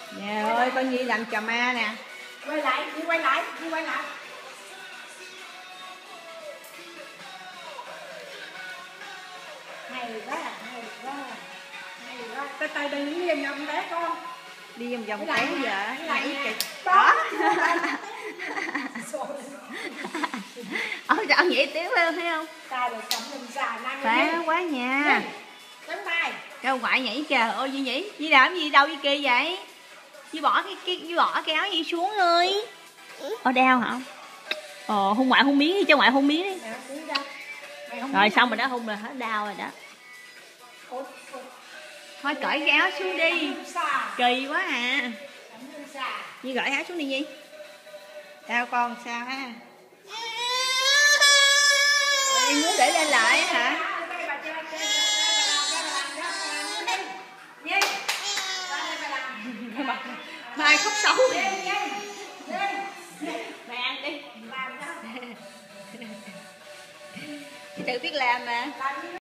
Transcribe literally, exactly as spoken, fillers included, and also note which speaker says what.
Speaker 1: Nè ơi, con Nhi làm trò ma nè.
Speaker 2: Quay lại, đi quay lại, đi quay lại. Hay quá, hay quá. Hay quá. Từ từ đừng đi vòng vòng té con.
Speaker 1: Đi vòng vòng té giờ. Nhảy kìa.
Speaker 2: Đó.
Speaker 1: Ôi trời, ông nhảy tiếng lên thấy không?
Speaker 2: Ta được cầm mình xà năng.
Speaker 1: Phá quá nha.
Speaker 2: Đứng tay.
Speaker 1: Cái ông ngoại nhảy kìa. Ôi Di nhảy. Di làm gì đâu Di kỳ vậy? Di bỏ cái cái Di bỏ cái áo Di xuống ơi. Ở đau hả? Ồ, hôn ngoại hôn miếng đi, cho ngoại hôn miếng đi. Rồi xong rồi đó, hôn rồi hết đau rồi đó. Thôi cởi cái áo xuống đi. Kỳ quá à. Di cởi áo xuống đi Di. Sao con, sao ha? Em muốn để lên lại hả? Mai khóc xấu. Mày ăn đi. Chị tự biết làm mà.